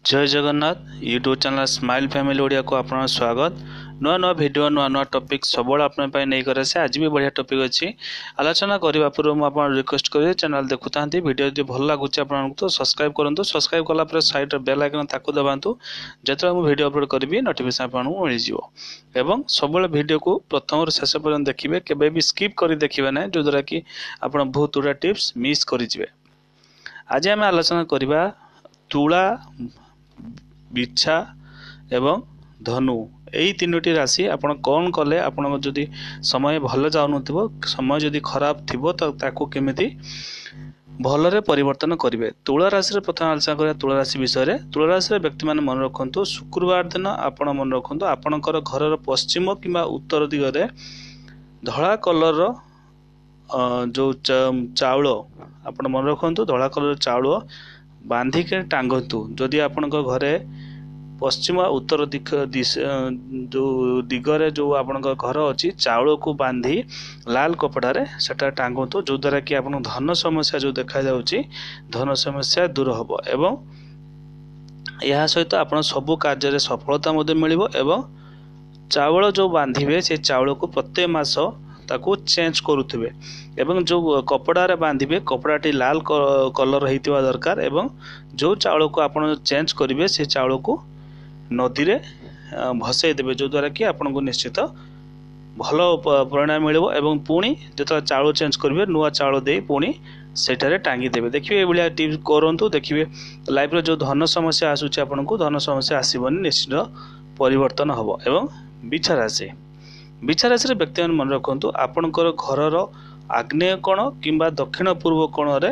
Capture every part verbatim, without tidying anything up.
जय Jagannath YouTube channel smile family Odia को आपन स्वागत। नुआ नुआ वीडियो नुआ नुआ टॉपिक सब अपन नहीं करे से आज भी बढ़िया टॉपिक अच्छी आलोचना करने पूर्व मुझे रिक्वेस्ट करें चैनल देखुता वीडियो जो भल लगुच आपको तो सब्सक्राइब करूँ। सब्सक्राइब कला साइड बेल आइकन ताकू दबातु जो मुझे वीडियो अपलोड करी नोटिफिकेशन आपको मिल एवं सब वीडियो को प्रथम शेष पर्यंत देखिए केवे भी स्किप कर देखिए ना जो द्वारा कि आप बहुत गुड़ा टिप्स मिस करेंगे। आज आम आलोचना करवा तुला बिछा एवं धनु यही तीनोटी राशि आपण कौन कले आपण जदि समय भल जाऊन समय जदि खराब थी तो ताकू केमिति भलरे परिवर्तन करेंगे। तुला राशि प्रथम आलोचना करिया तुला राशि विषय। तुला राशि व्यक्ति मैंने मन रखु शुक्रवार दिन आपण मन रखु आपणकर घर पश्चिम किंवा उत्तर दिगरे धला कलर जो चाउल आपण मन रखु धला कलर चाउल बांधिक टांगतु। जदि आपण घरे पश्चिम उत्तर दिख जो दिगरे जो आपण घर अच्छी चाउल को बांधी लाल कपड़ारे सेटा टांगतु जो द्वारा कि आपण धन समस्या जो देखा जाउची धन समस्या दूर हबो एवं यह सहित आपण सब कार्य सफलता मध्य मिलिबो एवं चाउल जो बांधिबे से चाउल को प्रत्येक मास ताकू चेंज करुथिबे एवं जो कपड़ा रे बांधिबे कपड़ाटी लाल कलर होइतिबा दरकार एवं जो चाउल को आपण चेंज करिवे से चाउल को नदी रे भसई देबे जो द्वारा कि आपन को निश्चित भल परिणाम मिलिबो एवं पुणी जो चाउल चेंज करिवे नुआ चाउल दे पुणी सेठारे टांगी देबे। देखिए ए बलिया टिप्स करंतु देखिए लाइफ रे जो धन समस्या आसुची आपन को धन समस्या आसीबनी निश्चित परिवर्तन हबो। एवं बिछा राशि बिछा राशि व्यक्ति मन रखु आपणकर घर आग्नेय कोण किंबा दक्षिण पूर्व कोण रे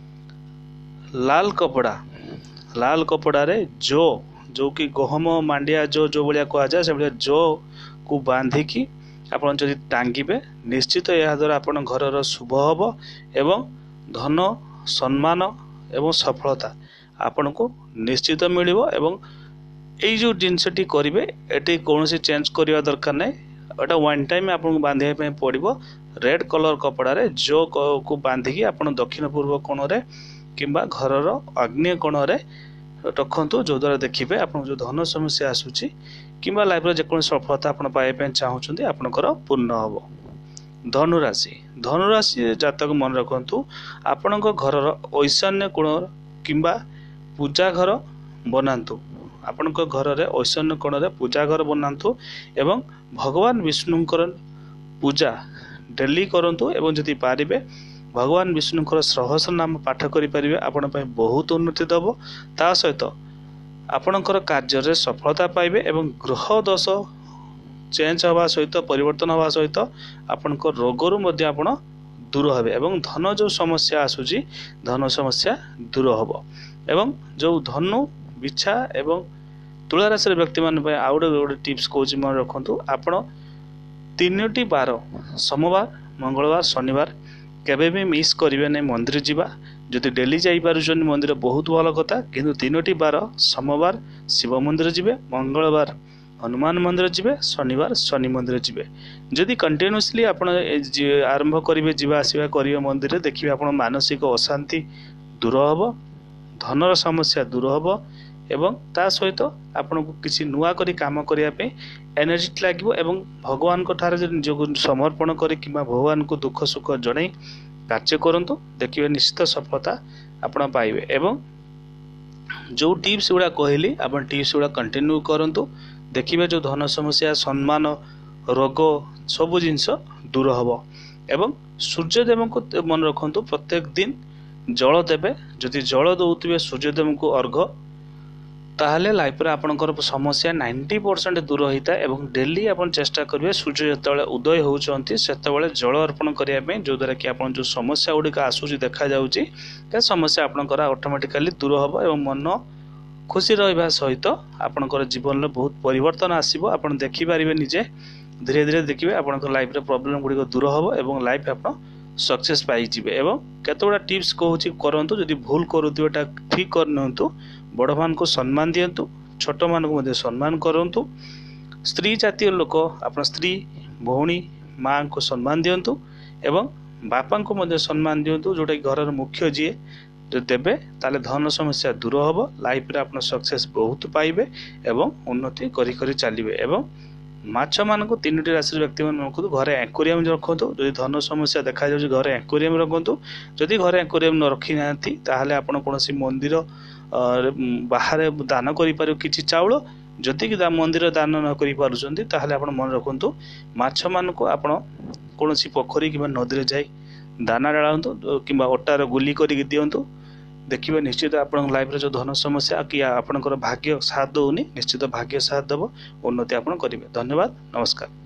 लाल कपड़ा लाल कपड़ा रे जो जो कि गहम मांडिया जो जो भाया कह जाए से भाया जो को बांधिकी आपन जदि टांगिबे निश्चित यह द्वारा आपन घर शुभ हम एवं धन सम्मान एवं सफलता आपन को निश्चित मिलिबो एवं यही जो जिनसटी करेंगे ये कौन चेंज करवा दरकार नहीं एटा वन टाइम आपको बांधे पड़ो रेड कलर कपड़ा रे जो को बांधिकी आपन दक्षिण पूर्व कोण रे किंबा घर आग्नेय कोण रे रखु जो द्वारा देखिए आप जो धन समस्या आसूची किंबा लाइफ जेको सफलता आप पाइबा चाहते आपंकर पूर्ण हम। धनुराशि धनुराशि जातक मन रखु आपण घर ईशान्य कोण किंबा पूजा घर बनातु आपण घर रे ईशान्य कोण रे पूजा घर बनातु एवं भगवान विष्णुंकर पूजा डेली करंतु एवं जदि पारिबे भगवान विष्णुंकर सहस्र नाम पाठ करें आपण बहुत उन्नति दब ता सहित आपणकर कार्य सफलता पाइबे एवं ग्रह दोष चेंज हवा सहित परिवर्तन हवा सहित आपण रोगरू मध्य आपण दूर हेबे एवं धन जो समस्या आसूची धन समस्या दूर हब एवं जो धनु बिछा एवं तुला राशि व्यक्ति मान आउ गोटे टिप्स कौन मन रखु आपण तीनोटी बार सोमवार मंगलवार शनिवार केबे भी मिस करेंगे नहीं मंदिर जावा जदि डेली जापर मंदिर बहुत भल कथा किंतु तीनोटी बार सोमवार शिव मंदिर जी मंगलवार हनुमान मंदिर जी शनिवार शनि मंदिर जी जदि कंटिन्यूअसली आप आरंभ करेंगे जावा आसवा करेंगे मंदिर देखिए आप मानसिक अशांति दूर हम धनर समस्या दूर हम एवं ता सहित आपन को किसी नुआ करी काम करने एनर्जी लगे एवं भगवान को ठारे निज समर्पण करी कि भगवान को दुख सुख जन कार्य करंतु देखिए निश्चित सफलता आपन पाइबे एवं जो टिप्स गुड़ा कहली आप टिप्स गुड़ा कंटिन्यू करंतु देखिए जो धन समस्या सम्मान रोग सबू जिनस दूर हम एवं सूर्यदेव को मन रखु प्रत्येक दिन जल देवे जदि जल दौथे सूर्यदेव को अर्घ ताहले लाइफ रे आपनकर समस्या नाइंटी परसेंट दूर होता है एवं डेली आपन चेष्टा करेंगे सूर्य जो उदय होती से जल अर्पण करने जो द्वारा कि आपन जो समस्या गुड़िक आसूसी देखा जाउची समस्या आपनकर ऑटोमेटिकली दूर हम एवं मन खुशी रहा सहित आपनकर जीवन में बहुत परिवर्तन आसीबो आपन देखि पारिबे निजे धीरे धीरे देखिए आपनकर लाइफ रे प्रॉब्लम गुड़िक दूर हम एवं लाइफ आपन सक्सेस पाई जिवे एवं केतोड़ा टिप्स कहूची करंतु जदि भूल करूथिबेटा ठीक करनंतु बड़ मान को सम्मान दियंतु छोट मान को सम्मान करंतु स्त्री जातीय लोक आप स्त्री भौणी माँ को सम्मान दियंतु एवं बापा को सम्मान दियंतु जोटा घर मुख्य जी जो देबे ताले धन समस्या दूर हम लाइफ रे आप सक्सेस बहुत पाइबे एवं उन्नति करी करी चलिए एवं माछ मान तीन राशि व्यक्ति मान रखु घरे एक्वेरियम रखु जदि धन समस्या देखा जाए घरे एक्वेरियम रखु जदि घरे एक्वेरियम न रखी ना ताहले आपण कोनोसी मंदिर बाहर दान करि किछि चाउल जदि कि मंदिर दान न करि पारुचंती ताहले आपण मन रखु माछ मान को आपण कोनोसी पोखरी कि नदी रे जाई दाना डालतु कि अटार गुली करके दिंतु देखिए निश्चित आप लाइफ रे जो धन समस्या कि आपंकर भाग्य साथ दौनी निश्चित भाग्य साथ देव उन्नति आप करेंगे। धन्यवाद, नमस्कार।